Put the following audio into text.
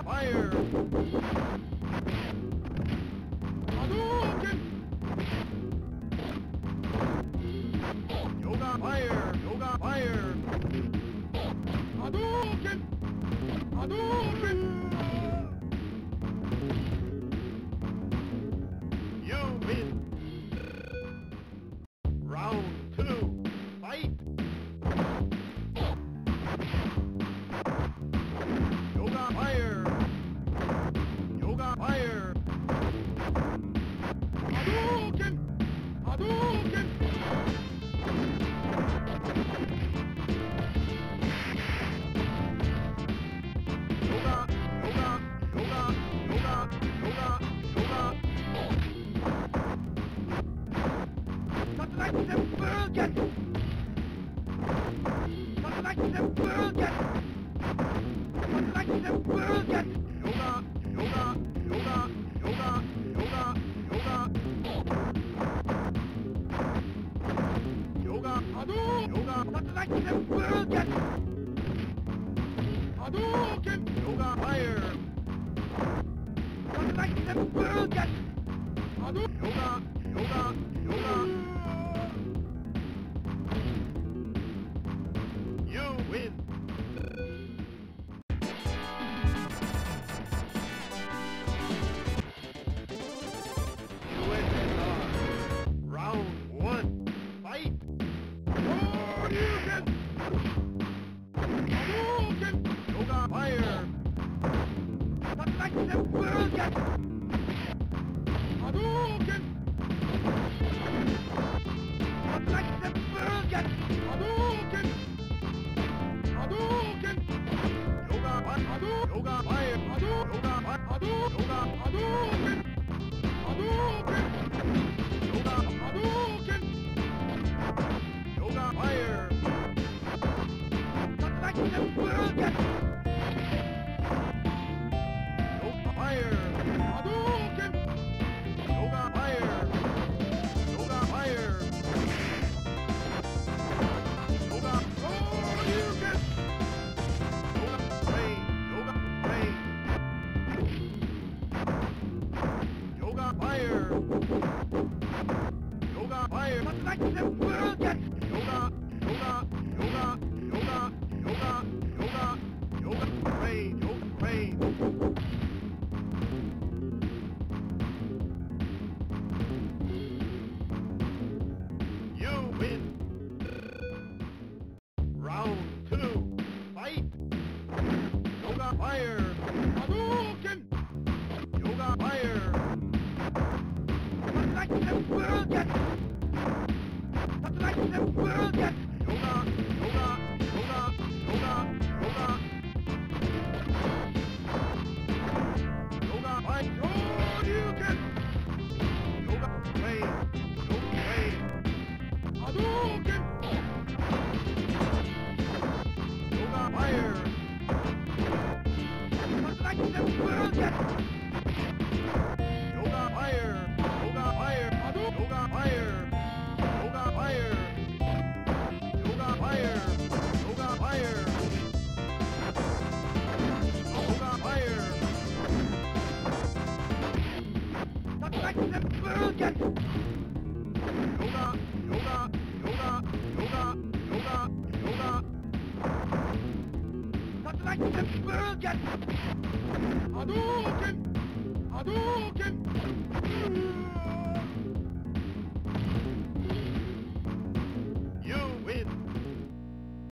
fire! Hadouken! Yoga fire! Yoga fire! Hadouken! Hadouken! You win! Round 2, fight! Yoga fire! Yoga fire! Hadouken! Hadouken! Yoga! Yoga! Yoga! Yoga! Yoga! Yoga! Satellitenbögen! Satellitenbögen! Satellitenbögen! Yoga! Yoga! Yoga! Yoga! Yoga! Yoga! Yoga! Hadouken! Yoga! Satellitenbögen! Hadouken! Yoga fire! Satellitenbögen! Hadouken! Yoga! Yoga! Yoga! You win! USSR! Round 1, fight! Hadouken! Hadouken! Yoga fire! Satellitenbögen! Hadouken! Satellitenbögen! Hadouken! Hadouken! Yoga fire! Yoga fire! Yoga fire! Yoga Hadouken! Hadouken! Yoga Hadouken! Yoga fire! Satellitenbögen! Yoga fire! Hadouken! Yoga fire! Yoga fire! Yoga Hadouken! Yoga rain! Yoga rain! Yoga fire! Yoga fire! Satellitenbögen! Yoga! Yoga! Yoga! Yoga! Yoga! Yoga! Yoga rain! Yoga rain! You win! Round 2, fight! Yoga fire! Hadouken! Yoga fire! Satellitenbögen! Satellitenbögen! Yoga! Yoga! Yoga! Yoga! Yoga! Yoga fire! Hadouken! Yoga rain! Yoga rain! Hadouken! Yoga fire! Satellitenbögen! Yoga fire! Yoga fire! Hadouken! Yoga fire! Yoga fire! Yoga fire! Yoga fire! Yoga fire! Satellitenbögen! Yoga! Yoga! Yoga! Yoga! Yoga! Yoga! Satellitenbögen! Hadouken! Hadouken!